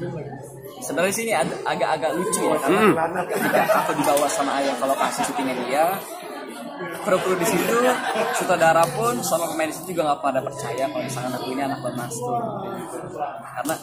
Sebenarnya sini agak-agak lucu ya, karena ketika aku dibawa sama ayah ke lokasi syutingnya dia, kru-kru di situ, sutradara pun sama pemain di situ juga nggak pada percaya kalau misalnya aku ini anak Bang Mastur. Karena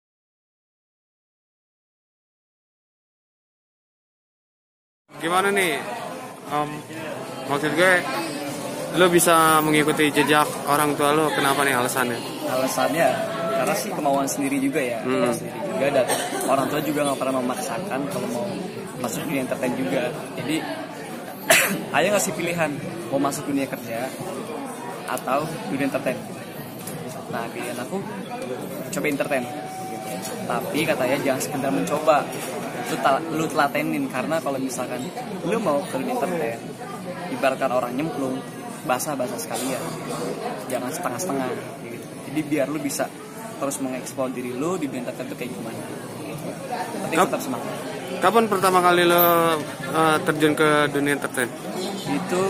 gimana nih? Maksud gue, lo bisa mengikuti jejak orang tua lo, kenapa nih alasannya? Alasannya karena sih kemauan sendiri juga ya, kemauan sendiri juga, dan orang tua juga nggak pernah memaksakan kalau mau masuk dunia entertain juga. Jadi ayah ngasih pilihan mau masuk dunia kerja atau dunia entertain. Nah pilihan aku coba entertain, tapi katanya jangan sekedar mencoba, lu telatenin, karena kalau misalkan lu mau ke dunia entertain, ibaratkan orang nyemplung, basah-basah sekalian, jangan setengah-setengah gitu. Jadi biar lu bisa terus mengeksplor diri lu di dunia entertain itu kayak gimana. Tapi tetap semangat. Kapan pertama kali lo terjun ke dunia entertain? Itu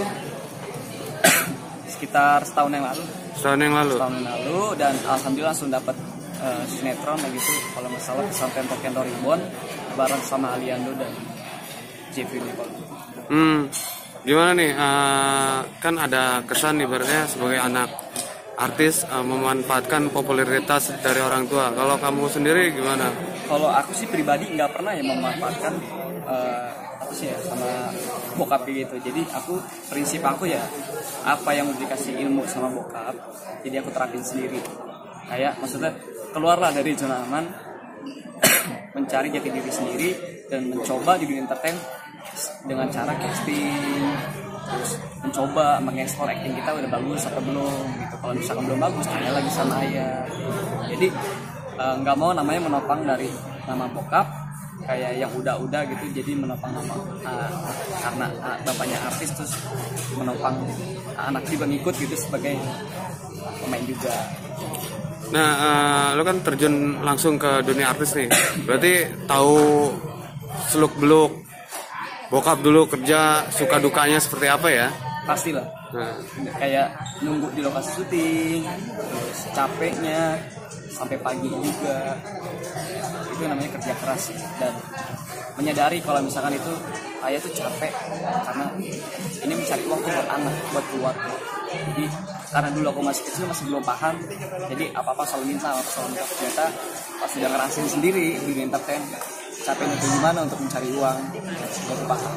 sekitar setahun yang lalu. Setahun yang lalu, dan alhamdulillah langsung dapat sinetron gitu, kalau nggak salah Pesantren Tokyo Reborn bareng sama Aliando dan Jeffrey Nicole. Gimana nih? Kan ada kesan ibaratnya sebagai anak artis memanfaatkan popularitas dari orang tua. Kalau kamu sendiri gimana? Kalau aku sih pribadi nggak pernah ya memanfaatkan apa sih ya sama bokap gitu. Jadi prinsip aku ya apa yang udah dikasih ilmu sama bokap, jadi aku terapin sendiri. Kayak maksudnya keluarlah dari zona aman, mencari jati diri sendiri dan mencoba di dunia entertain dengan cara casting, terus mencoba mengeksplor acting kita udah bagus atau belum gitu. Kalau misalkan belum bagus, tanya lagi sama ayah. Jadi nggak mau namanya menopang dari nama bokap kayak yang udah gitu, jadi menopang nama karena bapaknya artis terus menopang anak juga ngikut gitu sebagai pemain juga. Nah, lo kan terjun langsung ke dunia artis nih, berarti tahu seluk beluk bokap dulu kerja, suka dukanya seperti apa ya? Pastilah. Kayak nunggu di lokasi syuting, terus capeknya sampai pagi juga, itu namanya kerja keras dan menyadari kalau misalkan itu ayah tuh capek karena ini mencari uang tuh buat anak, buat keluarga. Jadi karena dulu aku masih kecil, masih belum paham, jadi apa-apa selalu minta. Ternyata pas udah ngerasain sendiri di entertain capeknya itu gimana untuk mencari uang, baru paham.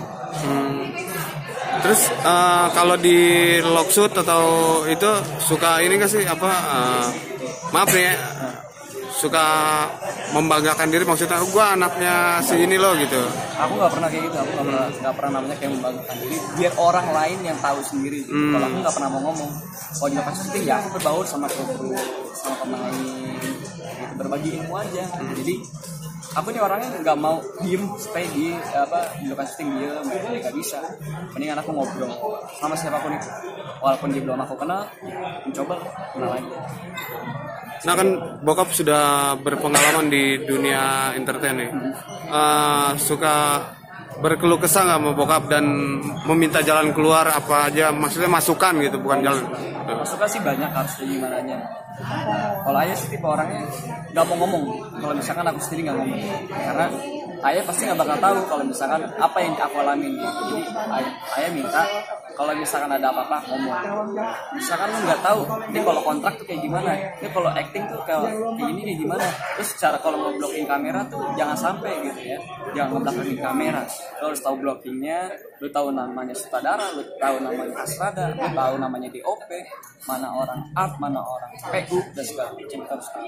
Terus kalau di logshoot atau itu suka ini nggak sih maaf nih ya, suka membanggakan diri, maksudnya gue anaknya si ini loh gitu? Aku nggak pernah kayak gitu, aku nggak pernah namanya kayak membanggakan diri biar orang lain yang tahu sendiri gitu. Kalau aku nggak pernah mau ngomong, kalau di lokasi syuting ya aku berbaur sama kru, sama pemain gitu, berbagi ilmu aja. Jadi aku nih orangnya nggak mau diem stay di lokasi syuting dia, nggak bisa. Mendingan aku ngobrol sama siapapun itu, walaupun dia belum aku kenal, mencoba kenal aja. Nah kan bokap sudah berpengalaman di dunia entertain nih, suka berkeluh kesah nggak sama bokap dan meminta jalan keluar apa aja, maksudnya masukan gitu, bukan jalan. Masukan sih banyak, harus gimana nya. Kalau ayah sih tipe orangnya nggak mau ngomong. Kalau misalkan aku sendiri nggak ngomong, karena ayah pasti nggak bakal tahu kalau misalkan apa yang aku alamin. Jadi ayah minta kalau misalkan ada apa-apa ngomong. Misalkan lu nggak tahu, ini kalau kontrak tuh kayak gimana, ini kalau acting tuh kayak ini kayak gimana. Terus cara kalau mau blocking kamera tuh jangan sampai gitu ya, jangan ngebelakangin kamera. Lu harus tahu blockingnya, lu tahu namanya sutradara, lu tahu namanya asrada, lu tahu namanya DOP, mana orang art, mana orang PU dan segala macam, harus tahu.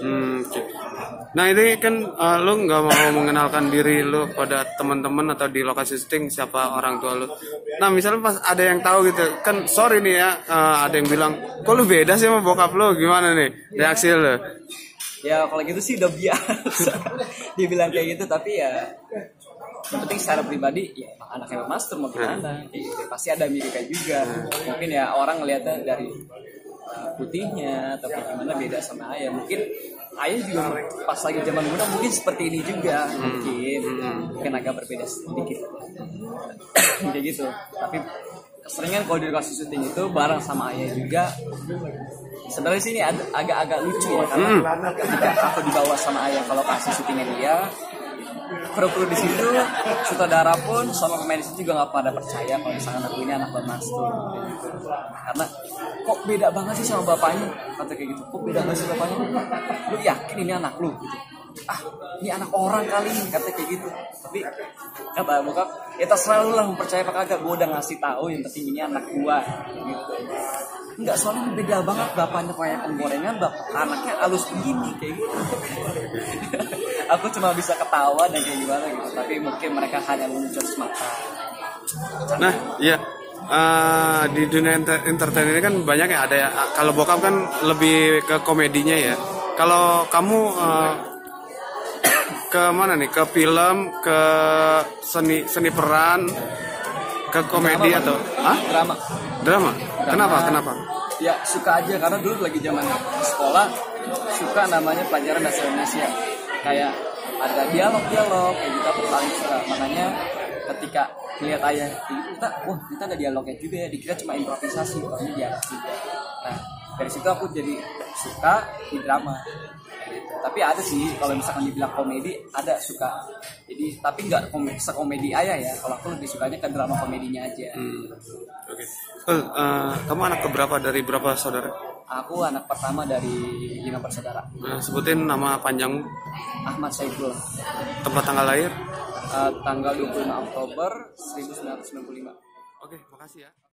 Nah ini kan lu nggak mau mengenalkan diri lu pada teman-teman atau di lokasi syuting siapa orang tua lu. Nah misalnya pas ada yang tahu gitu kan, sorry nih ya, ada yang bilang kok lu beda sih sama bokap lu, gimana nih reaksi lu? Ya kalau gitu sih udah biasa dibilang kayak gitu, tapi ya yang penting secara pribadi ya anaknya Master mau gimana kayak gitu, pasti ada miripnya juga. Mungkin ya orang ngeliatnya dari putihnya atau kayak gimana beda sama ayah. Mungkin ayah juga pas lagi zaman muda mungkin seperti ini juga, mungkin agak berbeda sedikit kayak gitu. Tapi keseringan kalau di lokasi syuting itu bareng sama ayah juga. Sebenarnya sini agak-agak lucu ya, karena ketika aku dibawa sama ayah ke lokasi syutingnya dia, kru-kru di situ, sutradara pun sama pemain di situ juga nggak pada percaya kalau misalnya aku ini anak Bang Mastur. Karena kok beda banget sih sama bapaknya, kata kayak gitu. Kok beda banget sih bapaknya? Lu yakin ini anak lu? Gitu. Ah, ini anak orang kali, kata kayak gitu. Tapi kata bokap, ya terserah lu lah mau percaya apa kagak. Gue udah ngasih tahu yang penting ini anak gua. Gitu. Enggak, soalnya beda banget, bapaknya kayak penggorengan, bapak anaknya halus begini kayak gitu. Aku cuma bisa ketawa dan kayak gimana gitu, tapi mungkin mereka hanya muncul semata. Nah, iya. Di dunia entertain ini kan banyak ya, ada ya. Kalau bokap kan lebih ke komedinya ya. Kalau kamu ke mana nih? Ke film, ke seni peran, ke komedi drama, atau drama? Kenapa? Ya suka aja, karena dulu lagi zaman sekolah suka namanya pelajaran bahasa Indonesia, kayak ada dialog kayak gitu, aku paling suka. Makanya ketika lihat ayah kita ada dialognya juga ya, dikira cuma improvisasi, tapi dialog juga. Nah dari situ aku jadi suka di drama. Tapi ada sih kalau misalkan dibilang komedi, ada suka. Jadi tapi nggak sekomedi ayah ya. Kalau aku lebih sukanya ke drama komedinya aja. Oke. Kamu anak keberapa dari berapa saudara? Aku anak pertama dari 5 bersaudara. Sebutin nama panjang. Ahmad Saiful. Tempat tanggal lahir? Tanggal 25 Oktober 1995. Oke, makasih ya.